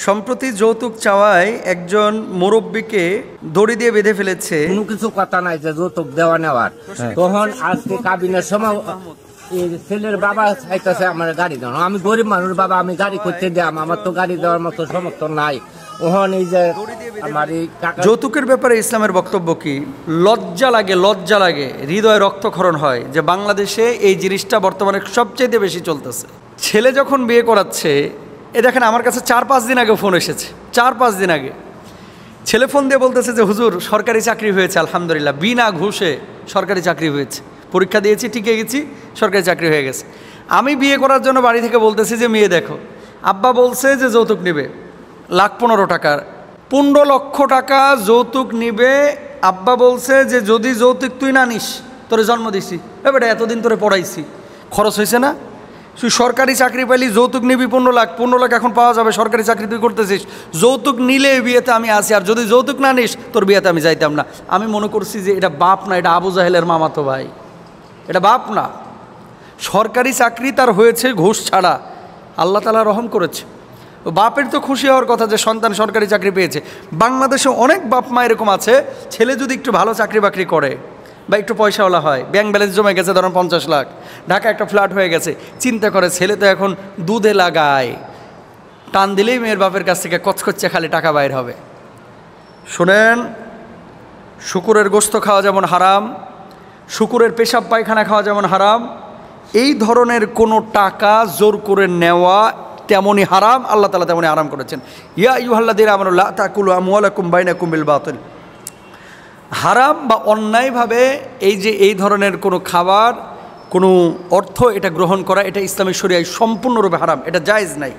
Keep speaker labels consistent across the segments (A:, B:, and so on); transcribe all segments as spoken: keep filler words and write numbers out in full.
A: সম্প্রতি যৌতুক চাওয়ায় একজন মুরব্বীকে দড়ি দিয়ে বেঁধে ফেলেছে।
B: কোনো কিছু কথা নাই যে যৌতুক দেওয়া নেওয়ার। তখন আজকে কাবিনের সময় ছেলের বাবা চাইতেছে আমার গাড়ি দেওয়া। আমি গরিব মানুষ বাবা, আমি গাড়ি করতে দিলাম, আমার তো গাড়ি দেওয়ার মতো সমর্থন নাই। ওখানে এই যে আমার এই
A: যৌতুকের ব্যাপারে ইসলামের বক্তব্য কি? লজ্জা লাগে, লজ্জা লাগে, হৃদয় রক্তক্ষরণ হয় যে বাংলাদেশে এই জিনিসটা বর্তমানে সবচেয়ে বেশি চলতেছে। ছেলে যখন বিয়ে করাচ্ছে, এ দেখেন আমার কাছে চার পাঁচ দিন আগে ফোন এসেছে, চার পাঁচ দিন আগে ছেলে ফোন দিয়ে বলতেছে যে হুজুর সরকারি চাকরি হয়েছে, আলহামদুলিল্লাহ, বিনা ঘুষে সরকারি চাকরি হয়েছে, পরীক্ষা দিয়েছি, টিকে গেছি, সরকারি চাকরি হয়ে গেছে। আমি বিয়ে করার জন্য বাড়ি থেকে বলতেছি যে মেয়ে দেখো, আব্বা বলছে যে যৌতুক নেবে লাখ পনেরো টাকার, পনেরো লক্ষ টাকা যৌতুক নিবে। আব্বা বলছে যে যদি যৌতুক তুই না নিস তোরে জন্ম দিছি, এবারে এতদিন তোরে পড়াইছি, খরচ হয়েছে না? তুই সরকারি চাকরি পাইলি, যৌতুক নিবি পনেরো লাখ, পনেরো লাখ এখন পাওয়া যাবে, সরকারি চাকরি তুই করতেছিস, যৌতুক নিলে বিয়েতে আমি আসি, আর যদি যৌতুক না নিস তোর বিয়েতে আমি যাইতাম না। আমি মনে করছি যে এটা বাপ না, এটা আবু জাহেলের মামাতো ভাই, এটা বাপ না। সরকারি চাকরি তার হয়েছে ঘুষ ছাড়া, আল্লাহ তাআলা রহম করেছে। বাপের তো খুশি হওয়ার কথা যে সন্তান সরকারি চাকরি পেয়েছে। বাংলাদেশে অনেক বাপ মা এরকম আছে, ছেলে যদি একটু ভালো চাকরি বাকরি করে বা একটু পয়সাওয়ালা হয়, ব্যাংক ব্যালেন্স জমে গেছে ধরুন পঞ্চাশ লাখ, ঢাকা একটা ফ্ল্যাট হয়ে গেছে, চিন্তা করে ছেলে তো এখন দুধে লাগায়, টান দিলেই মেয়ের বাপের কাছ থেকে কচকচ্ছে খালি টাকা বাইর হবে। শোনেন, শুকুরের গোশত খাওয়া যেমন হারাম, শুকুরের পেশাব পায়খানা খাওয়া যেমন হারাম, এই ধরনের কোনো টাকা জোর করে নেওয়া তেমনই হারাম, আল্লাহ তাআলা তেমনই হারাম করেছেন। ইয়া আইয়ুহাল্লাযীনা আমানু লা তাকুলু আমওয়ালাকুম বাইনাকুম বিল বাতিল। হারাম বা অন্যায়ভাবে এই যে এই ধরনের কোনো খাবার, কোনো অর্থ এটা গ্রহণ করা, এটা ইসলামী শরিয়ায় সম্পূর্ণরূপে হারাম, এটা জায়েজ নাই।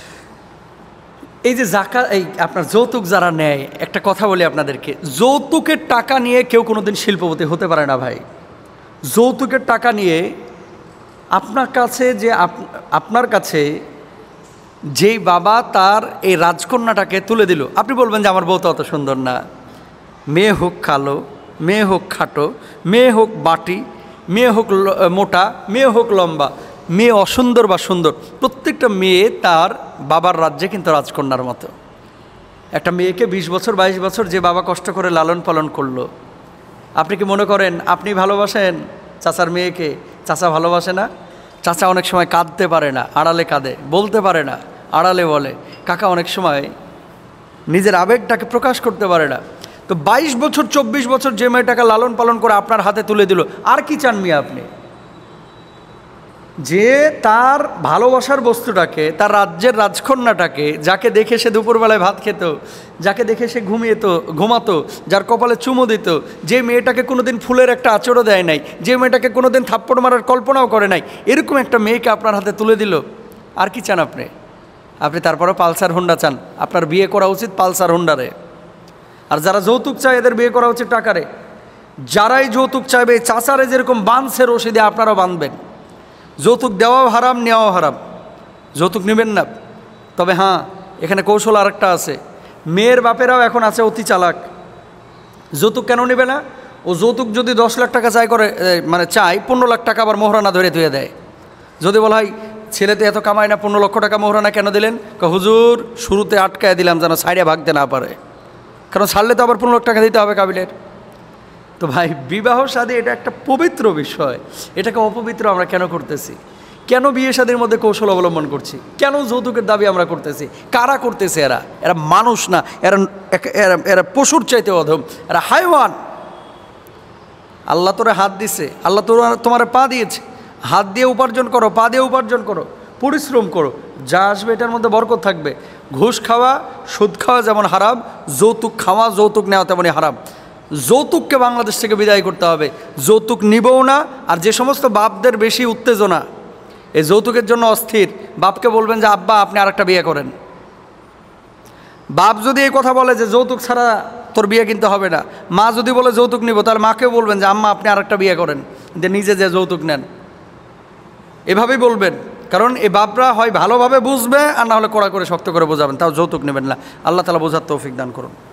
A: এই যে যাকাত, এই আপনার যৌতুক যারা নেয়, একটা কথা বলি আপনাদেরকে, যৌতুকের টাকা নিয়ে কেউ কোনোদিন শিল্পপতি হতে পারে না ভাই। যৌতুকের টাকা নিয়ে আপনার কাছে যে আপনার কাছে যেই বাবা তার এই রাজকন্যাটাকে তুলে দিল, আপনি বলবেন যে আমার বউ তো অত সুন্দর না, মেয়ে হোক কালো, মেয়ে হোক খাটো, মেয়ে হোক বাটি, মেয়ে হোক মোটা, মেয়ে হোক লম্বা, মেয়ে অসুন্দর বা সুন্দর, প্রত্যেকটা মেয়ে তার বাবার রাজ্যে কিন্তু রাজকন্যার মতো। একটা মেয়েকে বিশ বছর বাইশ বছর যে বাবা কষ্ট করে লালন পালন করলো, আপনি কি মনে করেন আপনি ভালোবাসেন চাচার মেয়েকে? চাচা ভালোবাসে না? চাচা অনেক সময় কাঁদতে পারে না, আড়ালে কাঁদে, বলতে পারে না, আড়ালে বলে। কাকা অনেক সময় নিজের আবেগটাকে প্রকাশ করতে পারে না। তো বাইশ বছর চব্বিশ বছর যে মেয়েটাকে লালন পালন করে আপনার হাতে তুলে দিল, আর কি চান মিয়া আপনি? যে তার ভালোবাসার বস্তুটাকে, তার রাজ্যের রাজকন্যাটাকে, যাকে দেখে সে দুপুরবেলায় ভাত খেত, যাকে দেখে সে ঘুমিয়েত ঘুমাতো, যার কপালে চুমো দিত, যে মেয়েটাকে কোনোদিন ফুলের একটা আঁচড়ও দেয় নাই, যে মেয়েটাকে কোনোদিন থাপ্পড় মারার কল্পনাও করে নাই, এরকম একটা মেয়েকে আপনার হাতে তুলে দিল, আর কি চান আপনি? আপনি তারপরেও পালসার হোন্ডা চান। আপনার বিয়ে করা উচিত পালসার হোন্ডারে। আর যারা যৌতুক চায় এদের বিয়ে করা উচিত টাকারে। যারাই যৌতুক চাইবে, চাচারে যেরকম বাঁধছে রশি দিয়ে আপনারাও বাঁধবেন। যৌতুক দেওয়াও হারাম, নেওয়াও হারাম, যৌতুক নেবেন না। তবে হ্যাঁ, এখানে কৌশল আরেকটা আছে। মেয়ের বাপেরাও এখন আছে অতি চালাক। যৌতুক কেন নেবে না? ও যৌতুক যদি দশ লাখ টাকা চাই করে, মানে চাই, পনেরো লাখ টাকা আবার মোহরানা ধরে ধুয়ে দেয়। যদি বলা হয় ছেলেতে এত কামায় না, পনেরো লক্ষ টাকা মোহরানা কেন দিলেন? হুজুর শুরুতে আটকায় দিলাম যেন সাইডে ভাগতে না পারে, কারণ ছাড়লে তো আবার পনেরো লাখ টাকা দিতে হবে কাবিলের। তো ভাই, বিবাহ শাদী এটা একটা পবিত্র বিষয়, এটাকে অপবিত্র আমরা কেন করতেছি? কেন বিয়ে শাদীর মধ্যে কৌশল অবলম্বন করছি? কেন যৌতুকের দাবি আমরা করতেছি? কারা করতেছে? এরা এরা মানুষ না, এরা এরা এরা পশুর চাইতে অধম, এরা হাইওয়ান। আল্লাহ তোরে হাত দিছে, আল্লাহ তোর তোমার পা দিয়েছে, হাত দিয়ে উপার্জন করো, পা দিয়ে উপার্জন করো, পরিশ্রম করো, যা আসবে এটার মধ্যে বরকত থাকবে। ঘুষ খাওয়া, সুদ খাওয়া যেমন হারাম, যৌতুক খাওয়া, যৌতুক নেওয়া তেমনই হারাম। যৌতুককে বাংলাদেশ থেকে বিদায় করতে হবে, যৌতুক নিবও না। আর যে সমস্ত বাপদের বেশি উত্তেজনা এই যৌতুকের জন্য অস্থির, বাপকে বলবেন যে আব্বা আপনি আরেকটা বিয়ে করেন। বাপ যদি এই কথা বলে যে যৌতুক ছাড়া তোর বিয়ে কিনতে হবে না, মা যদি বলে যৌতুক নিব, তাহলে মাকেও বলবেন যে আম্মা আপনি আরেকটা বিয়ে করেন, যে নিজে যে যৌতুক নেন, এভাবেই বলবেন। কারণ এই বাপরা হয় ভালোভাবে বুঝবে, আর না হলে কড়া করে শক্ত করে বোঝাবেন, তাও যৌতুক নেবেন না। আল্লাহ তাআলা বোঝার তৌফিক দান করুন।